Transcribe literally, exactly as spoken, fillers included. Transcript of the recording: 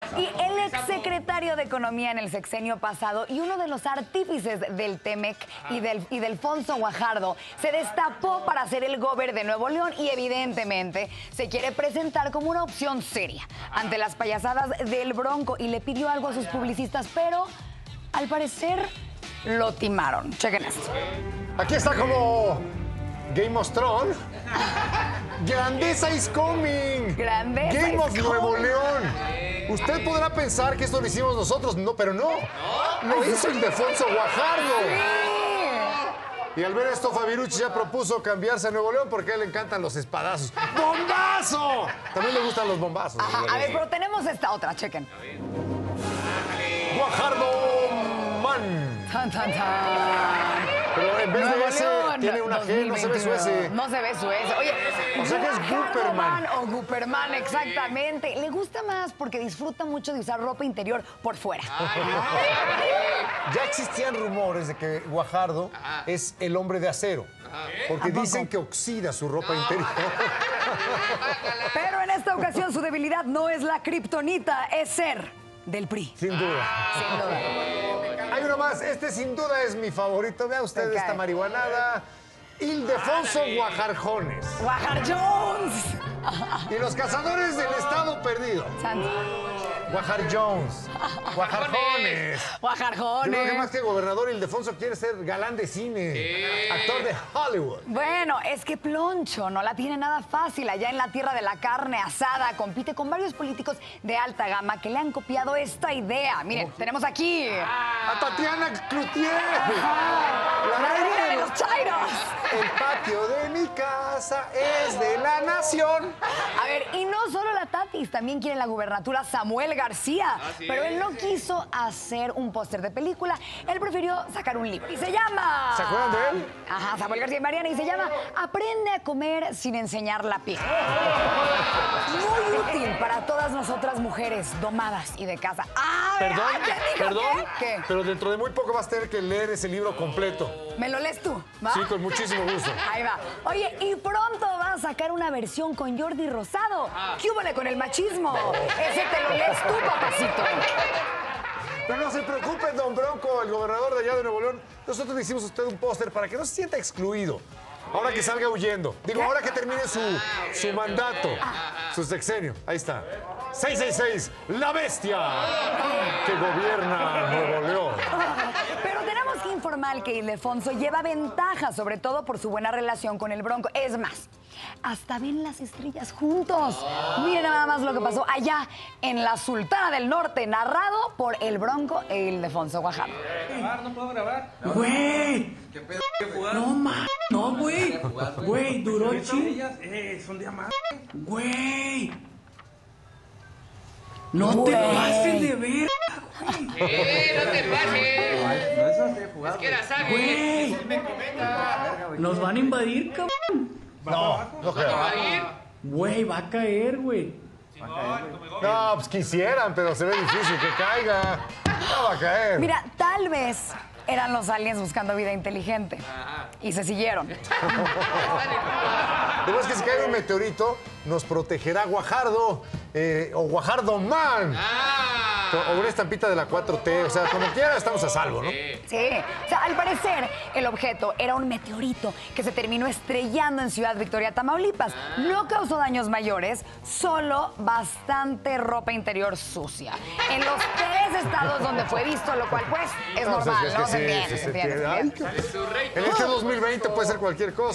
Y el exsecretario de Economía en el sexenio pasado y uno de los artífices del Temec y del, y del Delfonso Guajardo se destapó para ser el gober de Nuevo León y evidentemente se quiere presentar como una opción seria ante las payasadas del Bronco y le pidió algo a sus publicistas, pero al parecer lo timaron. Chequen esto. Aquí está como Game of Thrones. Grandeza is coming. Grandeza Game is of Nuevo coming. León. Usted podrá pensar que esto lo hicimos nosotros, no, pero no. Lo hizo el Ildefonso Guajardo. Y al ver esto, Fabirucci ya propuso cambiarse a Nuevo León porque a él le encantan los espadazos. ¡Bombazo! También le gustan los bombazos. Ajá, a ver, pero tenemos esta otra, chequen. Guajardo Man. Tan, tan, tan. Pero en vez Nuevo de ese, León, tiene una G, no se ve su S. No se ve su S. Oye, O sea que es Guajardo Guperman. Man o Guperman, exactamente. Le gusta más porque disfruta mucho de usar ropa interior por fuera. Ya existían rumores de que Guajardo es el hombre de acero. Porque ¿A poco? dicen que oxida su ropa interior. Pero en esta ocasión su debilidad no es la kriptonita, es ser del P R I. Sin duda. Sin duda. Hay uno más. Este sin duda es mi favorito. Vea usted Me cae. esta marihuanada. Ildefonso Guajarjones. Guajar Jones. Y los cazadores del estado perdido. Santo. Guajar Jones. Guajarjones. Yo Guajarjones. creo que más que gobernador, Ildefonso quiere ser galán de cine. Actor de Hollywood. Bueno, es que Ploncho no la tiene nada fácil. Allá en la tierra de la carne asada compite con varios políticos de alta gama que le han copiado esta idea. Miren, tenemos aquí A Tatiana Cloutier. La la reina de reina. los chairos. El patio de mi casa es de la nación. A ver, y no solo la Tatis, también quiere la gubernatura Samuel García. Pero él no quiso hacer un póster de película, él prefirió sacar un libro. Y se llama... ¿Se acuerdan de él? Ajá, Samuel García y Mariana, y se llama Aprende a comer sin enseñar la piel. Muy útil para todas nosotras mujeres domadas y de casa. Ah, Perdón, ¿qué dijo? perdón, ¿Qué? ¿Qué? pero dentro de muy poco vas a tener que leer ese libro completo. ¿Me lo lees tú? ¿Va? Sí, con muchísimo gusto. Ahí va. Oye, y pronto va a sacar una versión con Jordi Rosado. ¿Qué húbole con el machismo? Ese te lo lees tú, papacito. Pero no se preocupe, don Bronco, el gobernador de allá de Nuevo León. Nosotros le hicimos a usted un póster para que no se sienta excluido. Ahora que salga huyendo. Digo, ahora que termine su, su mandato, su sexenio. Ahí está. seis seis seis, la bestia que gobierna Nuevo León. Pero tenemos que informar que Ildefonso lleva ventaja, sobre todo por su buena relación con el Bronco. Es más, hasta ven las estrellas juntos. Miren nada más lo que pasó allá en la Sultana del Norte, narrado por el Bronco e Ildefonso Guajardo. ¿No puedo grabar? Güey, ¿Qué pedo? ¿Qué jugar? no ma, no güey, güey, duró ching, Ellas, eh, son diamantes. güey. No te Güey. pases de ver, ¡Eh, no te pases! No es así de jugar. Es que la sabe. güey. Me comenta. Nos van a invadir, cabrón. No, no ¿Va a creo. ir? Güey, va a caer, güey. No, pues quisieran, pero se ve difícil que caiga. No va a caer. Mira, tal vez eran los aliens buscando vida inteligente. Y se siguieron. Pero es que si cae un meteorito, nos protegerá Guajardo eh, o Guajardo Man. O una estampita de la cuatro T. O sea, como quiera, estamos a salvo, ¿no? Sí, o sea, al parecer el objeto era un meteorito que se terminó estrellando en Ciudad Victoria, Tamaulipas. No causó daños mayores, solo bastante ropa interior sucia. En los tres estados donde fue visto, lo cual pues es No, o sea, normal, es que ¿no? sí, Se entiende, sí, se se entiende, se entiende. Ay, entiende. En este dos mil veinte puede ser cualquier cosa.